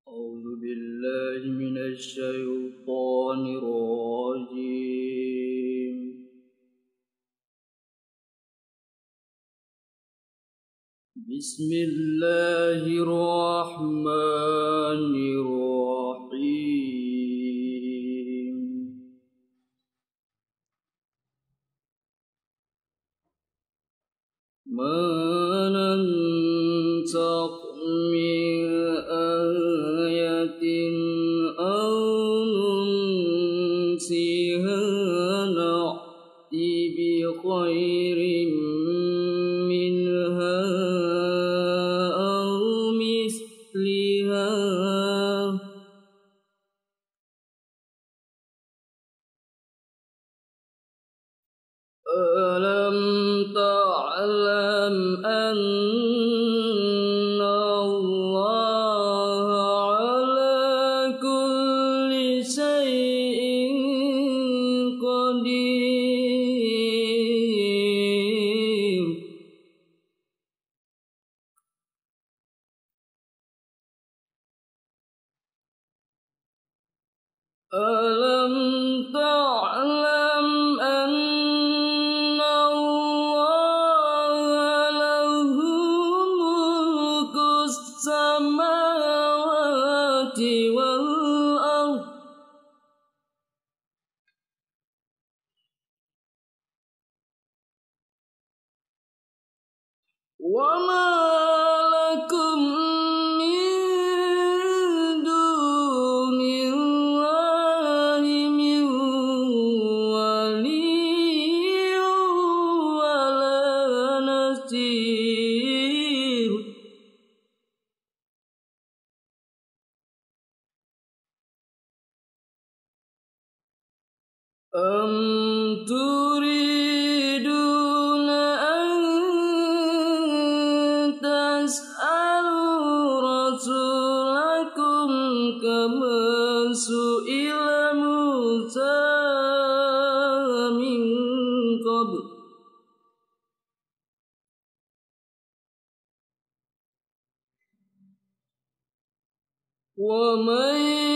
أعوذ بالله من الشيطان الرجيم. بسم الله الرحمن الرحيم. ما ننسخ من آية أو ننسها نأت بخير منها أو مثلها ألم تعلم أن الله على كل شيء قدير. ألم تعلم أن السماوات والأرض وما لكم من دون الله من ولي ولا نصير. أم تريدون أن تسألوا رسولكم كما سئل موسى من قبل ومن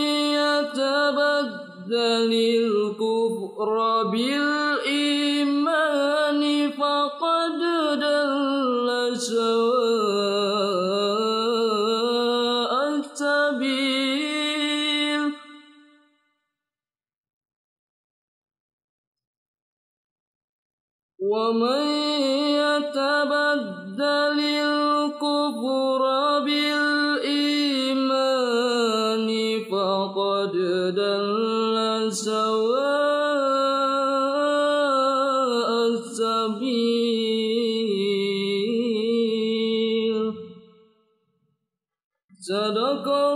يتبدل الكفر بالإيمان فقد ضل سواء السبيل. ومن يتبدل الكفر بالإيمان فقد ضل سواء السبيل. صدق